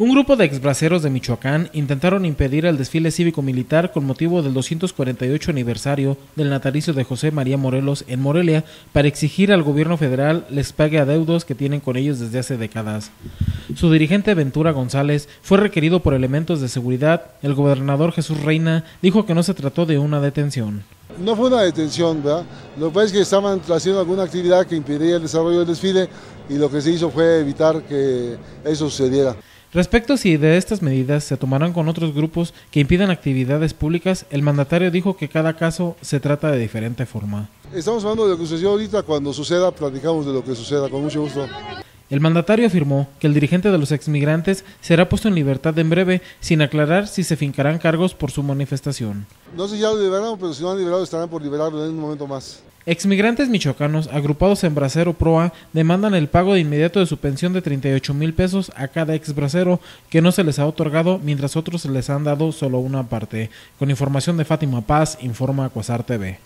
Un grupo de exbraceros de Michoacán intentaron impedir el desfile cívico-militar con motivo del 248 aniversario del natalicio de José María Morelos en Morelia para exigir al gobierno federal les pague adeudos que tienen con ellos desde hace décadas. Su dirigente Ventura González fue requerido por elementos de seguridad. El gobernador Jesús Reina dijo que no se trató de una detención. No fue una detención, ¿verdad? Lo que pasa es que estaban haciendo alguna actividad que impedía el desarrollo del desfile y lo que se hizo fue evitar que eso sucediera. Respecto a si de estas medidas se tomarán con otros grupos que impidan actividades públicas, el mandatario dijo que cada caso se trata de diferente forma. Estamos hablando de lo que sucedió ahorita, cuando suceda platicamos de lo que suceda, con mucho gusto. El mandatario afirmó que el dirigente de los exmigrantes será puesto en libertad en breve, sin aclarar si se fincarán cargos por su manifestación. No sé si ya lo liberaron, pero si no han liberado estarán por liberarlo en un momento más. Exmigrantes michoacanos agrupados en Bracero Proa demandan el pago de inmediato de su pensión de 38,000 pesos a cada exbracero que no se les ha otorgado, mientras otros se les han dado solo una parte. Con información de Fátima Paz, informa Cuasar TV.